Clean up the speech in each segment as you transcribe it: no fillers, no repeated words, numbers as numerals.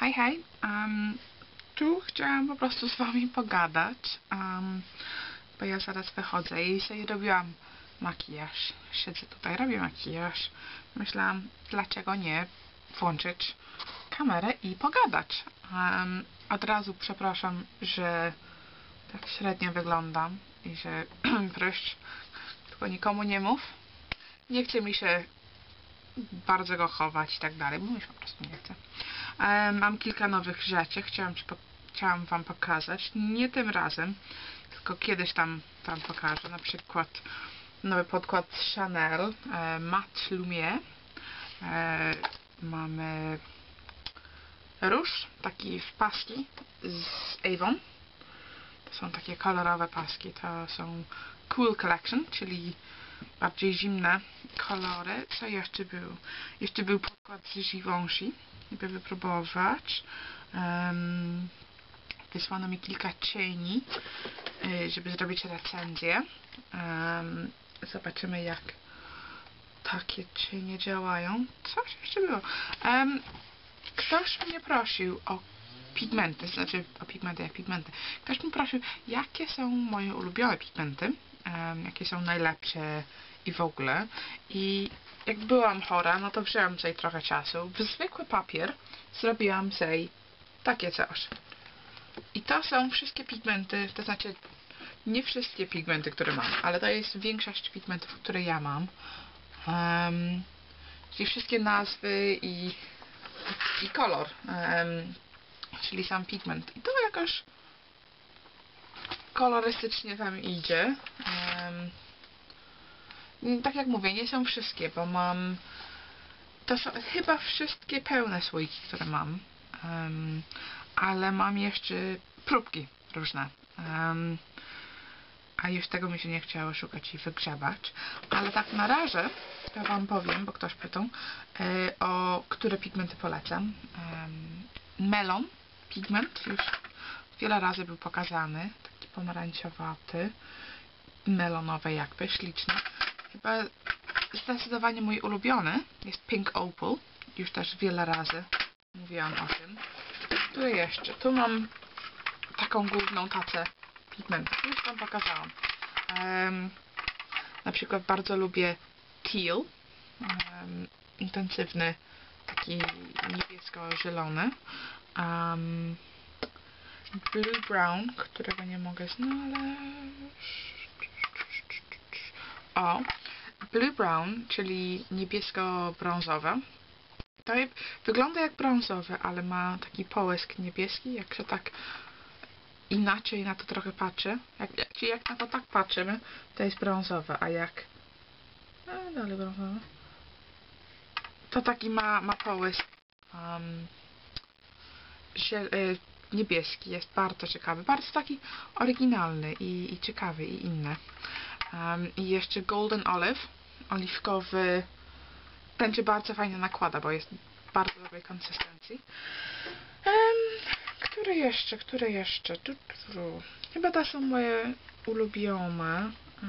Hej, hej. Tu chciałam po prostu z wami pogadać, bo ja zaraz wychodzę i sobie robiłam makijaż. Siedzę tutaj, robię makijaż. Myślałam, dlaczego nie włączyć kamerę i pogadać. Od razu przepraszam, że tak średnio wyglądam i że pryszcz, tylko nikomu nie mów. Nie chce mi się bardzo go chować i tak dalej, bo mi się po prostu nie chce. Mam kilka nowych rzeczy, chciałam wam pokazać. Nie tym razem, tylko kiedyś tam wam pokażę. Na przykład nowy podkład z Chanel, Mat Lumière. Mamy róż, taki w paski z Avon. To są takie kolorowe paski, to są Cool Collection, czyli bardziej zimne kolory. Co jeszcze był? Jeszcze był podkład z Givenchy, żeby wypróbować. Wysłano mi kilka cieni, żeby zrobić recenzję. Zobaczymy, jak takie cienie działają. Coś jeszcze było. Ktoś mnie prosił o pigmenty, Ktoś mnie prosił, jakie są moje ulubione pigmenty, jakie są najlepsze i w ogóle. I jak byłam chora, no to wzięłam sobie trochę czasu. W zwykły papier zrobiłam sobie takie coś. I to są wszystkie pigmenty, to znaczy nie wszystkie pigmenty, które mam, ale to jest większość pigmentów, które ja mam. Czyli wszystkie nazwy i kolor, czyli sam pigment. I to jakoś kolorystycznie tam idzie. Tak jak mówię, nie są wszystkie, bo mam... To są chyba wszystkie pełne słoiki, które mam. Ale mam jeszcze próbki różne. A już tego mi się nie chciało szukać i wygrzebać. Ale tak na razie to wam powiem, bo ktoś pytał, o które pigmenty polecam. Melon pigment już wiele razy był pokazany. Taki pomarańczowaty. Melonowy jakby, śliczny. Chyba zdecydowanie mój ulubiony jest Pink Opal. Już też wiele razy mówiłam o tym. Tu jeszcze. Tu mam taką główną tacę pigmentów. Już wam pokazałam. Na przykład bardzo lubię Teal. Intensywny, taki niebiesko-zielony. Blue Brown, którego nie mogę znaleźć. O! Blue Brown, czyli niebiesko-brązowe. To wygląda jak brązowy, ale ma taki połysk niebieski, jak się tak inaczej na to trochę patrzy. Czyli jak na to tak patrzymy, to jest brązowe, a jak... dalej brązowe. To taki ma połysk niebieski. Jest bardzo ciekawy. Bardzo taki oryginalny i ciekawy i inny. I jeszcze Golden Olive. Oliwkowy. Ten się bardzo fajnie nakłada, bo jest bardzo dobrej konsystencji. Które jeszcze? Chyba to są moje ulubione.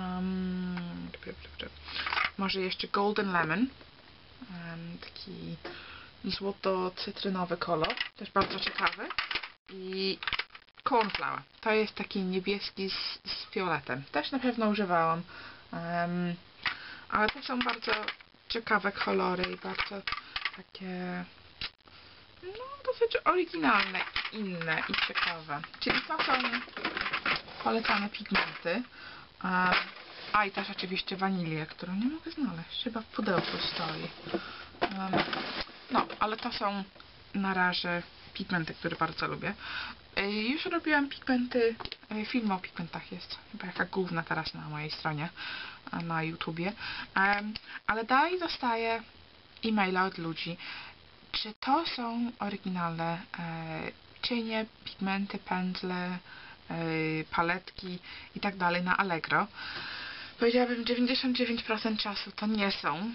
Może jeszcze Golden Lemon. Taki złoto-cytrynowy kolor. Też bardzo ciekawy. I Cornflower. To jest taki niebieski z fioletem. Też na pewno używałam. Ale to są bardzo ciekawe kolory i bardzo takie... no, dosyć oryginalne, inne i ciekawe. Czyli to są polecane pigmenty. I też oczywiście wanilię, którą nie mogę znaleźć. Chyba w pudełku stoi. No, ale to są na razie pigmenty, które bardzo lubię. Już robiłam pigmenty, film o pigmentach jest chyba jaka główna teraz na mojej stronie, na YouTubie. Ale dalej dostaję e-maile od ludzi, czy to są oryginalne cienie, pigmenty, pędzle, paletki i tak dalej na Allegro. Powiedziałabym, 99% czasu to nie są.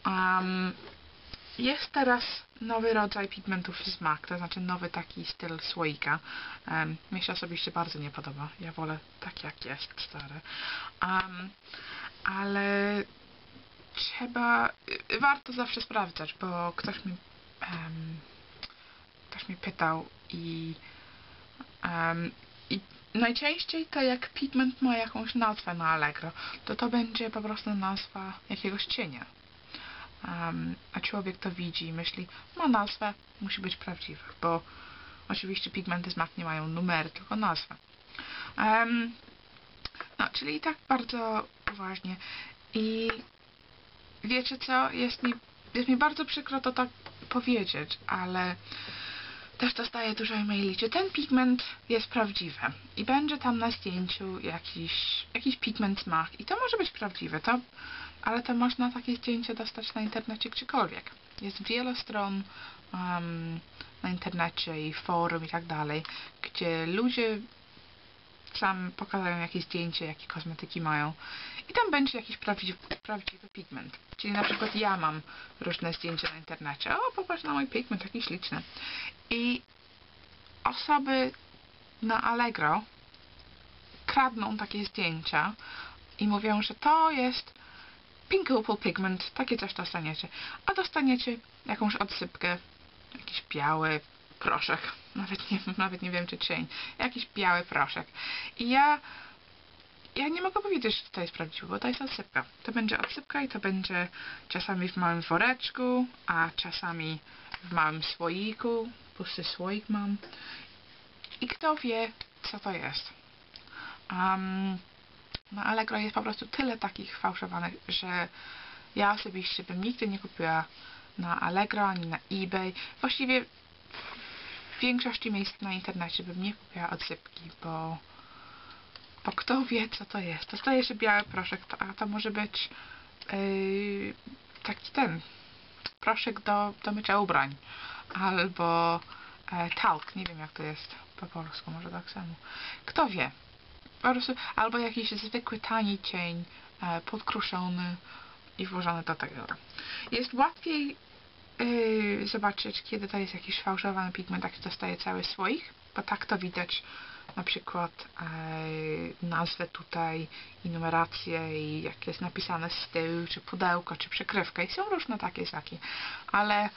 Jest teraz nowy rodzaj pigmentów z MAC, to znaczy nowy taki styl słoika. Mi się osobiście bardzo nie podoba. Ja wolę tak jak jest, stary. Ale warto zawsze sprawdzać, bo ktoś mi ktoś mnie pytał i najczęściej to jak pigment ma jakąś nazwę na Allegro, to będzie po prostu nazwa jakiegoś cienia. A człowiek to widzi i myśli, ma nazwę, musi być prawdziwy, bo oczywiście pigmenty z MAC nie mają numery, tylko nazwę. No, czyli tak bardzo uważnie. I wiecie co, jest mi bardzo przykro to tak powiedzieć, ale też dostaję dużo e-maili, czy ten pigment jest prawdziwy i będzie tam na zdjęciu jakiś pigment z MAC i to może być prawdziwe, ale to można takie zdjęcie dostać na internecie gdziekolwiek. Jest wiele stron na internecie i forum i tak dalej, gdzie ludzie sam pokazują jakieś zdjęcie, jakie kosmetyki mają i tam będzie jakiś prawdziwy pigment. Czyli na przykład ja mam różne zdjęcia na internecie. O, popatrz na mój pigment, jaki śliczny. I osoby na Allegro kradną takie zdjęcia i mówią, że to jest Pink Opal Pigment, takie coś dostaniecie. A dostaniecie jakąś odsypkę, jakiś biały proszek. Nawet nie wiem, czy cień. Jakiś biały proszek. I ja nie mogę powiedzieć, że to jest prawdziwe, bo to jest odsypka. To będzie odsypka i to będzie czasami w małym woreczku, a czasami w małym słoiku. Pusty słoik mam. I kto wie, co to jest. Na Allegro jest po prostu tyle takich fałszowanych, że ja osobiście bym nigdy nie kupiła na Allegro ani na eBay. Właściwie w większości miejsc na internecie bym nie kupiła odsypki, bo kto wie, co to jest. To zdaje się biały proszek, a to może być taki proszek do mycia ubrań. Albo talk, nie wiem jak to jest po polsku, może tak samo. Kto wie. Po prostu, albo jakiś zwykły, tani cień, podkruszony i włożony do tego. Jest łatwiej zobaczyć, kiedy to jest jakiś fałszowany pigment, jak się dostaje cały słoik, bo tak to widać na przykład nazwę tutaj i numerację i jak jest napisane z tyłu, czy pudełko, czy przykrywka i są różne takie znaki, ale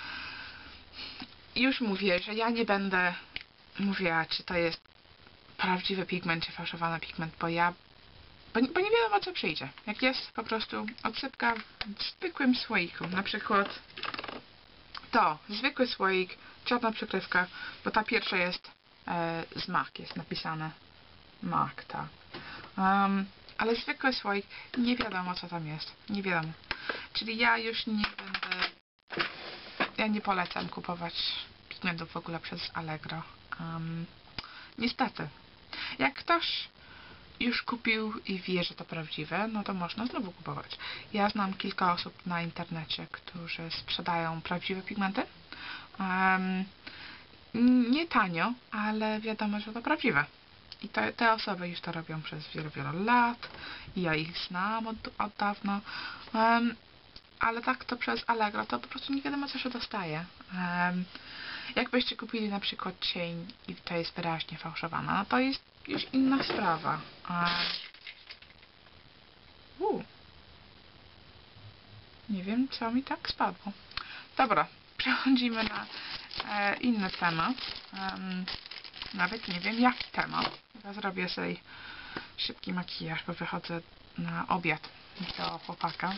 już mówię, że ja nie będę mówiła, czy to jest prawdziwy pigment, czy fałszowany pigment, bo nie wiadomo, co przyjdzie. Jak jest po prostu odsypka w zwykłym słoiku, na przykład to, zwykły słoik, czarna przykrywka, bo ta pierwsza jest z MAC, jest napisane MAC, tak. Ale zwykły słoik, nie wiadomo, co tam jest. Nie wiadomo. Czyli ja już nie będę... Ja nie polecam kupować pigmentów w ogóle przez Allegro. Niestety. Jak ktoś już kupił i wie, że to prawdziwe, no to można znowu kupować. Ja znam kilka osób na internecie, którzy sprzedają prawdziwe pigmenty. Nie tanio, ale wiadomo, że to prawdziwe. I te osoby już to robią przez wiele lat. I ja ich znam od dawna. Ale tak to przez Allegro, to po prostu nie wiadomo, co się dostaje. Jakbyście kupili na przykład cień i to jest wyraźnie fałszowana, no to jest już inna sprawa. Nie wiem, co mi tak spadło. Dobra, przechodzimy na inny temat. Nawet nie wiem, jaki temat. Ja zrobię sobie szybki makijaż, bo wychodzę na obiad do chłopaka.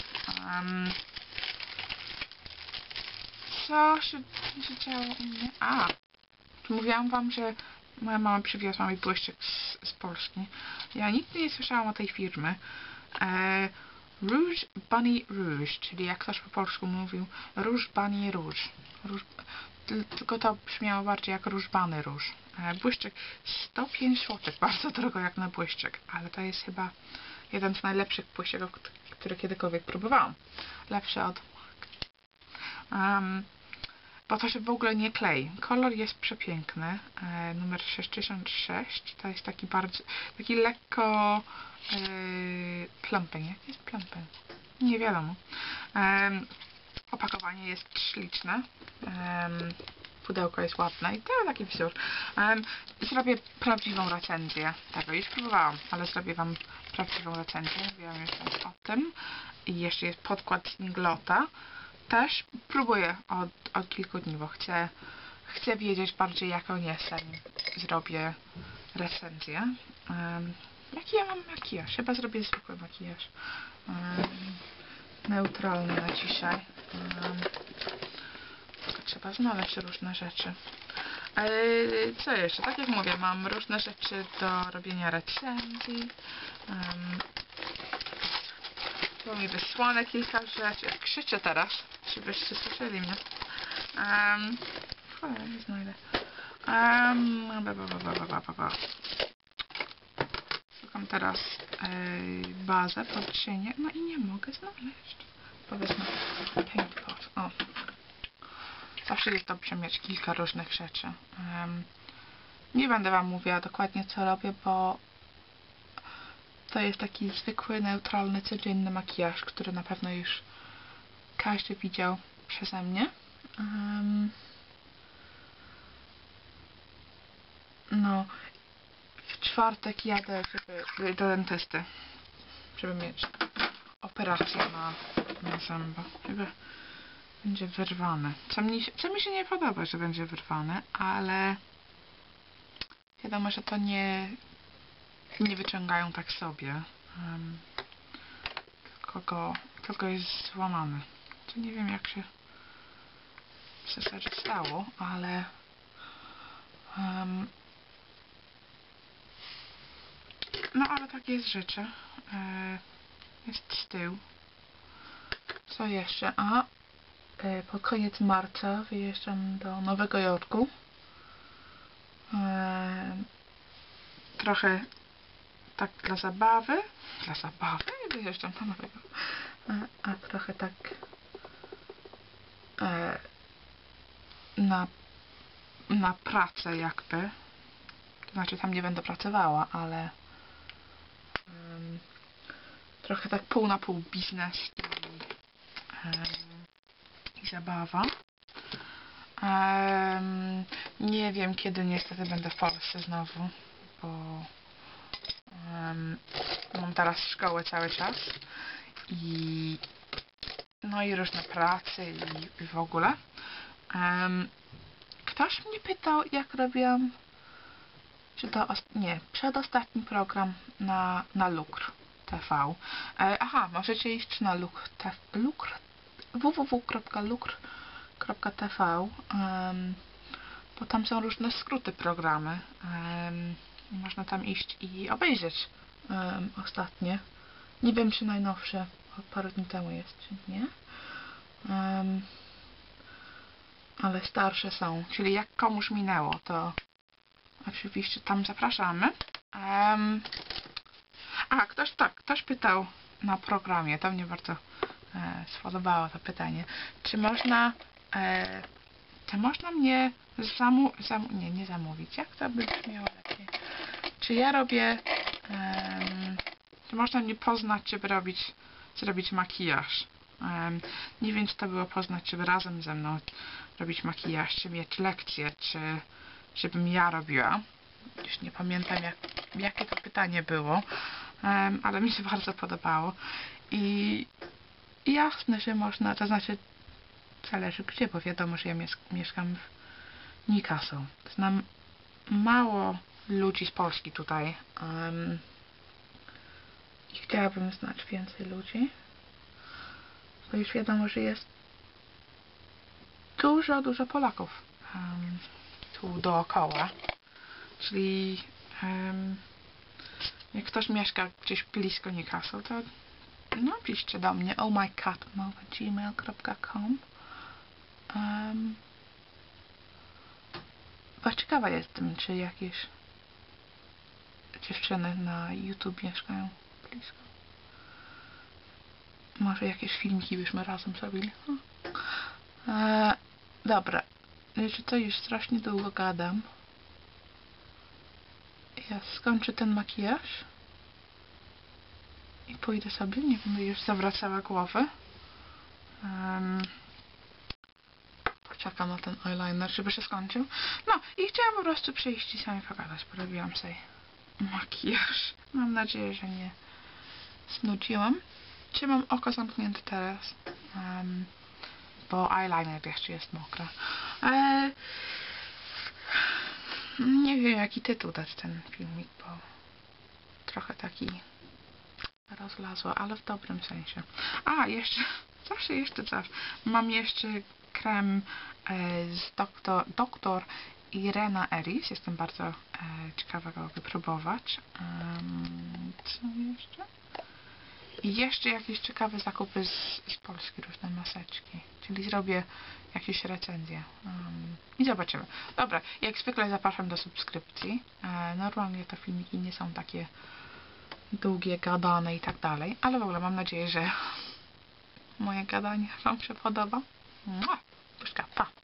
Co się działo u mnie? Mówiłam wam, że moja mama przywiozła mi błyszczyk z Polski. Ja nigdy nie słyszałam o tej firmy. Rouge Bunny Rouge, czyli jak ktoś po polsku mówił Rouge Bunny Rouge. Tylko to brzmiało bardziej jak Rouge Bunny Rouge. Błyszczyk 105 zł, bardzo drogo jak na błyszczyk, ale to jest chyba jeden z najlepszych błyszczyków, które kiedykolwiek próbowałam. Lepszy od bo to się w ogóle nie klei. Kolor jest przepiękny. Numer 66. To jest taki lekko plumping. Jak jest plumping? Nie wiadomo. Opakowanie jest śliczne. Pudełko jest ładne i to taki wzór. Zrobię prawdziwą recenzję tego. Już próbowałam, ale zrobię wam prawdziwą recenzję. Mówiłam już o tym. I jeszcze jest podkład Singlota. Też próbuję od kilku dni, bo chcę chcę wiedzieć bardziej, jak on jest, zanim zrobię recenzję. Jaki ja mam makijaż? Chyba zrobię zwykły makijaż. Neutralny na dzisiaj. Trzeba znaleźć różne rzeczy. Co jeszcze? Tak jak mówię, mam różne rzeczy do robienia recenzji. Tu mi wysłane kilka rzeczy. Krzyczę teraz, żebyście słyszeli mnie. Nie znajdę. Szukam teraz bazę pod cienie. No i nie mogę znaleźć. Powiedzmy paint pot. O. Zawsze jest dobrze mieć kilka różnych rzeczy. Nie będę wam mówiła dokładnie, co robię, bo to jest taki zwykły, neutralny, codzienny makijaż, który na pewno już każdy widział przeze mnie. No, w czwartek jadę do dentysty, żeby mieć operację na zęba. Chyba będzie wyrwane. Co mi się nie podoba, że będzie wyrwane, ale wiadomo, że to nie wyciągają tak sobie. Tylko jest złamany. To nie wiem, jak się w zasadzie stało, ale no, ale takie jest rzeczy. Jest z tyłu. Co jeszcze? Pod koniec marca wyjeżdżam do Nowego Jorku. Trochę tak dla zabawy. Dla zabawy wyjeżdżam do Nowego Jorku. A trochę tak na pracę jakby. To znaczy tam nie będę pracowała, ale trochę tak pół na pół biznes i zabawa. Nie wiem, kiedy niestety będę w Polsce znowu, bo mam teraz szkołę cały czas i no i różne prace i w ogóle. Ktoś mnie pytał, jak robiłam przedostatni program na Lukr TV. Aha, możecie iść na www.lukr.tv, bo tam są różne skróty programy. Można tam iść i obejrzeć ostatnie. Nie wiem, czy najnowsze od paru dni temu jest, czy nie. Ale starsze są. Czyli jak komuś minęło, to oczywiście tam zapraszamy. Ktoś pytał na programie, to mnie bardzo spodobało to pytanie. Czy można mnie nie zamówić? Jak to by brzmiało lepiej? Czy ja robię czy można mnie poznać, żeby zrobić makijaż? Nie wiem, czy to było poznać, żeby razem ze mną robić makijaż, czy mieć lekcje, czy żebym ja robiła. Już nie pamiętam, jakie to pytanie było, ale mi się bardzo podobało. I jasne, że można, to znaczy zależy gdzie, bo wiadomo, że ja mieszkam w Newcastle. Znam mało ludzi z Polski tutaj i chciałabym znać więcej ludzi, bo już wiadomo, że jest dużo Polaków tu dookoła. Czyli jak ktoś mieszka gdzieś blisko Newcastle, to no piszcie do mnie ohmycat@gmail.com. Bo ciekawa jestem, czy jakieś dziewczyny na YouTube mieszkają blisko. Może jakieś filmiki byśmy razem zrobili. Dobra. Że to już strasznie długo gadam. Ja skończę ten makijaż i pójdę sobie, nie będę już zawracała głowy. Poczekam na ten eyeliner, żeby się skończył. No i chciałam po prostu przyjść i sami pogadać, bo robiłam sobie makijaż. Mam nadzieję, że nie znudziłam. Czy mam oko zamknięte teraz? Bo eyeliner jeszcze jest mokry. Nie wiem, jaki tytuł dać ten filmik, bo trochę taki rozlazło, ale w dobrym sensie. A, jeszcze, coś. Mam jeszcze krem z doktor Irena Eris. Jestem bardzo ciekawa go wypróbować. Co jeszcze? I jeszcze jakieś ciekawe zakupy z Polski, różne maseczki. Czyli zrobię jakieś recenzje. I zobaczymy. Dobra, jak zwykle zapraszam do subskrypcji. Normalnie te filmiki nie są takie długie, gadane i tak dalej, ale w ogóle mam nadzieję, że moje gadanie Wam się podoba. Buźka, pa!